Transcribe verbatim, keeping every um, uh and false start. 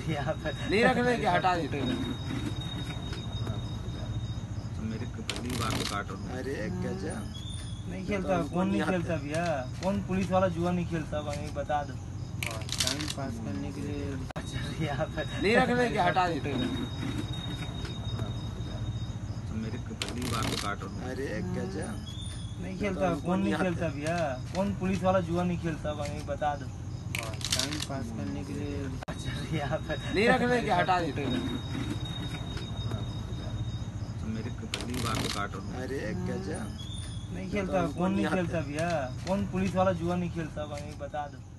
यहाँ पे नहीं रखने की हटा देते मेरे पहली बार तो काट रहा अरे गजब नहीं खेलता। कौन नहीं खेलता भैया? कौन पुलिस वाला जुआ नहीं खेलता? भाई बता दो। टाइम पास करने के लिए यहाँ पे नहीं रखने की हटा देते मेरे पहली बार तो काट रहा अरे गजब नहीं खेलता। कौन नहीं खेलता भैया? कौन पुलिस वाला जुआ नहीं खेलता? भाई बता दो। टाइम पास करने के लिए यहाँ पे नहीं रखने की हटा देते मेरे पहली बार तो काट रहा अरे गजब नहीं खेलता। कौन नहीं खेलता भैया? कौन पुलिस वाला जुआ नहीं खेलता? भाई बता दो।